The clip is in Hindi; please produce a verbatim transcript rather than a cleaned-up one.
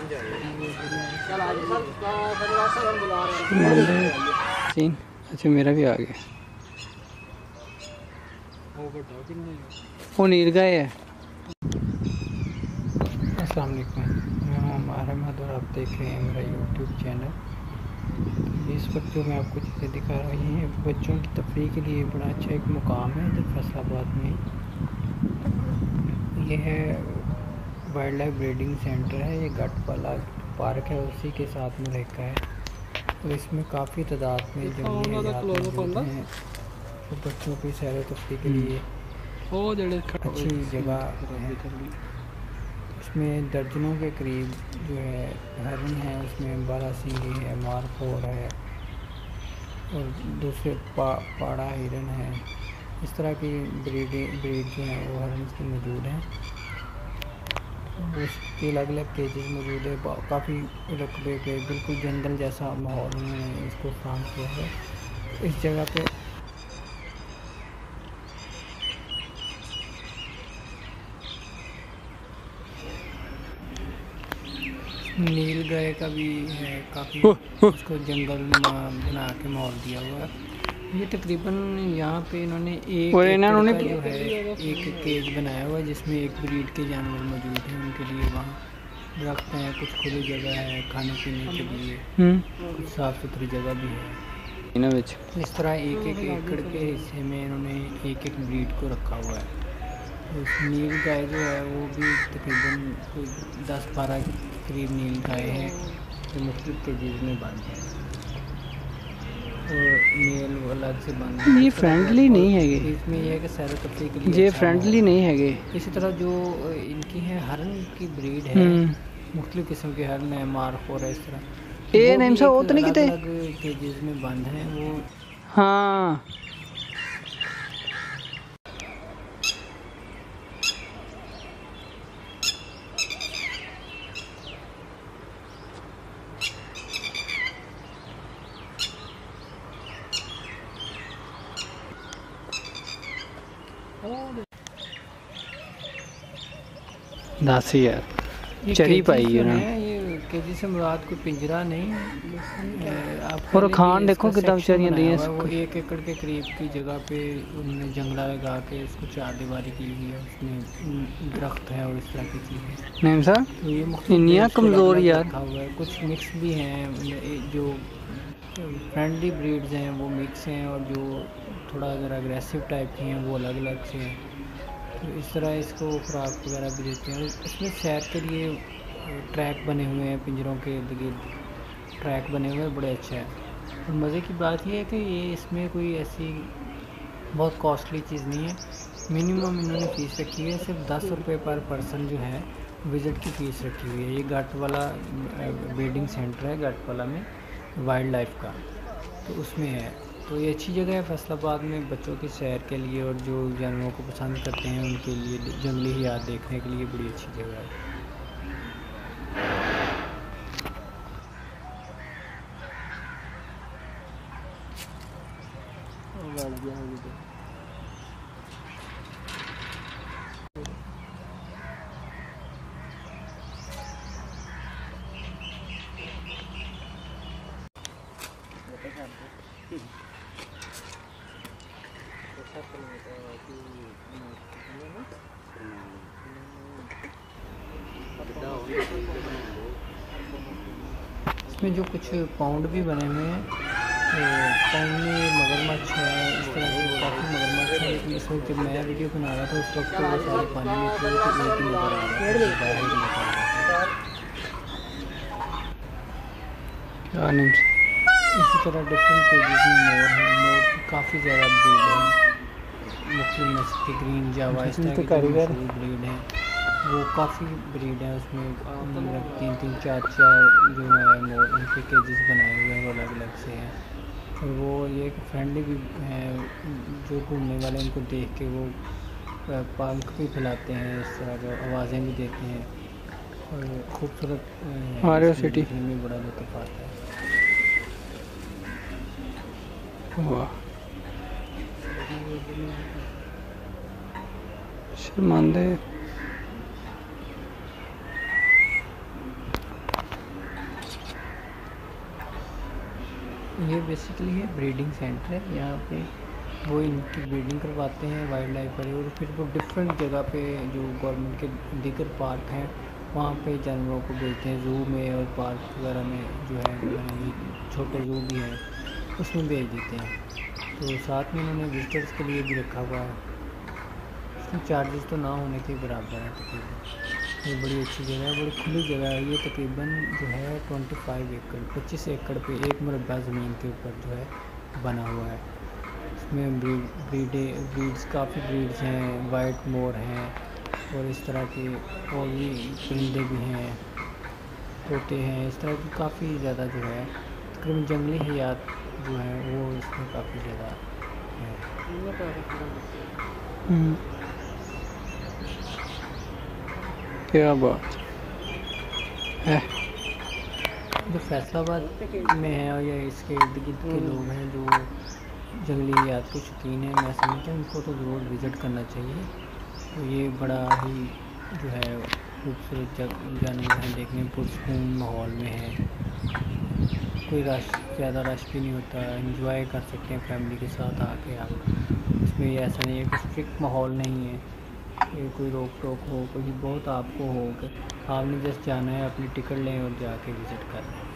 सीन अच्छा मेरा भी आ गया। वो नीलगाय है। अस्सलाम वालेकुम, मैं हूँ अमर अहमद और आप देख रहे हैं मेरा यूट्यूब चैनल। इस वक्त जो मैं आपको चीज़ें दिखा रही हैं बच्चों की तफरीह के लिए बड़ा अच्छा एक मुकाम है इधर फैसलाबाद में। ये है वाइल्ड लाइफ ब्रीडिंग सेंटर है, ये गटवाला पार्क है उसी के साथ में रहता है। और इसमें काफ़ी तादाद में जंगली हयात मौजूद हैं तो बच्चों की सैर तफरीह के लिए अच्छी जगह है। इसमें दर्जनों के करीब जो है हरन है, उसमें बारासिंगी है, मारखोर है और दूसरे पा, पाड़ा हिरन है। इस तरह की ब्रीड ब्रीड जो है वो हरन की मौजूद हैं। उसके अलग अलग केजेस मौजूद है, काफ़ी रकबे पे बिल्कुल जंगल जैसा माहौल उन्होंने इसको काम किया है। इस जगह पे नील गाय का भी है, काफ़ी उसको जंगल बना के माहौल दिया हुआ है। ये तकरीबन यहाँ पे इन्होंने एक इन्होंने जो है एक केज बनाया हुआ है जिसमें एक ब्रीड के जानवर मौजूद हैं उनके लिए। वहाँ दरख्त हैं, कुछ खुली जगह है खाने पीने के लिए, कुछ साफ़ सुथरी जगह भी है। इस तरह एक एक एकड़ के हिस्से में इन्होंने एक एक ब्रीड को रखा हुआ है। उस नील गाय जो है वो भी तकरीबन दस बारह के करीब नील गाय हैं जो मुख्तलिफ केजेस में बंद हैं और मेल अलग से बंद है। ये फ्रेंडली नहीं है, इसमें यह है कि सैर तफरीह के लिए ये फ्रेंडली नहीं है। इसी तरह जो इनकी है हरन की ब्रीड है, मुख्तलिफ किस्म के हरन है, मारखोर है, इस तरह ए नेम से वो तो नहीं किते अलग केजेस में बंद हैं वो। हाँ दस यार चरी पाई है ना। ये केजी से मुराद कोई पिंजरा नहीं और खान देखो कितना बेचारियां दी हैं। वो एक एकड़ के करीब की जगह पे उन्होंने जंगला लगा के उसको चार दीवारी की हुई है, उसमें दरख्त है और इस तरह की चीज़ें नहीं सर। तो ये इन्निया कमज़ोर यार रखा हुआ है। कुछ मिक्स भी हैं, जो फ्रेंडली ब्रीड्स हैं वो मिक्स हैं और जो थोड़ा अगर अग्रेसिव टाइप की हैं वो अलग अलग से हैं। तो इस तरह इसको खुराक वगैरह भी देते हैं। इसमें सैर के लिए ट्रैक बने हुए हैं, पिंजरों के इर्द गिर्द ट्रैक बने हुए हैं, बड़े अच्छे हैं। और मज़े की बात यह है कि ये इसमें कोई ऐसी बहुत कॉस्टली चीज़ नहीं है। मिनिमम इन्होंने फ़ीस रखी है सिर्फ दस रुपये पर पर्सन जो है विज़िट की फ़ीस रखी हुई है। ये गटवाला ब्रीडिंग सेंटर है गटवाला में वाइल्ड लाइफ का, तो उसमें है। तो ये अच्छी जगह है फैसलाबाद में बच्चों की सैर के लिए और जो जानवरों को पसंद करते हैं उनके लिए जंगली हयात देखने के लिए बड़ी अच्छी जगह है। इसमें जो कुछ पाउंड भी बने हुए हैं, तो पाउंड में मगरमच्छ है, इस तरह के काफ़ी मगरमच्छ है। लेकिन इस वक्त जब मैं वीडियो बना रहा था उस वक्त तो वो सारे पानी में थे, तो एक ही नज़र आ रहा था। इसी तरह डिफरेंट पेजेस में मोर है, मोर की काफ़ी ज़्यादा ब्रीड है, मुख्तलिफ नस्ल की ग्रीन जावा इस तरह की ब्रीड है, वो काफ़ी ब्रीड है। उसमें तीन तीन चार चार जो है मोर उनके केजेस बनाए हुए हैं, वो अलग अलग से हैं। और वो ये फ्रेंडली भी हैं, जो घूमने वाले उनको देख के वो पंख भी फैलाते हैं, इस तरह की आवाज़ें भी देते हैं और खूबसूरत हमारे सिटी में बड़ा लुत्फ़ आता है। वाह शर्मांदे ये बेसिकली है ब्रीडिंग सेंटर है। यहाँ पे वो इनकी ब्रीडिंग करवाते हैं वाइल्ड लाइफ वाले, और फिर वो डिफरेंट जगह पे जो गवर्नमेंट के दीगर पार्क हैं वहाँ पे जानवरों को भेजते हैं। जू में और पार्क वगैरह में जो है छोटे जू भी हैं उसमें भेज देते हैं। तो साथ में उन्होंने विजिटर्स के लिए भी रखा हुआ है। इसमें चार्जेस तो ना होने के बराबर है तकरीबन। ये बड़ी अच्छी जगह है, बड़ी खुली जगह है। ये तकरीबन जो है पच्चीस एकड़ पच्चीस एकड़ पे एक मुरब्बा ज़मीन के ऊपर जो है बना हुआ है। इसमें ब्रीड ब्रीडे ब्रीड्स काफ़ी ब्रीड्स हैं, वाइट मोर हैं और इस तरह के और भी परिंदे भी हैं, तोते हैं, इस तरह की काफ़ी ज़्यादा जो है तकरीबन जंगली हयात जो है वो इसमें काफ़ी ज़्यादा है। क्या बात है। जो फैसलाबाद में है और या इसके इर्द गिर्द के लोग हैं जो जंगली हयात के शौकीन हैं, मैं समझता हूँ उनको तो ज़रूर विज़िट करना चाहिए। तो ये बड़ा ही जो है खूबसूरत जानवर हैं, देखने में पुरसकून माहौल में है। कोई रश ज़्यादा रश भी नहीं होता, एंजॉय कर सकते हैं फैमिली के साथ आके आप। इसमें ऐसा नहीं है कि स्ट्रिक्ट माहौल नहीं है कि कोई रोक टोक हो, कोई बहुत आपको हो कि आपने जस्ट जाना है, अपनी टिकट लें और जाके विज़िट करें।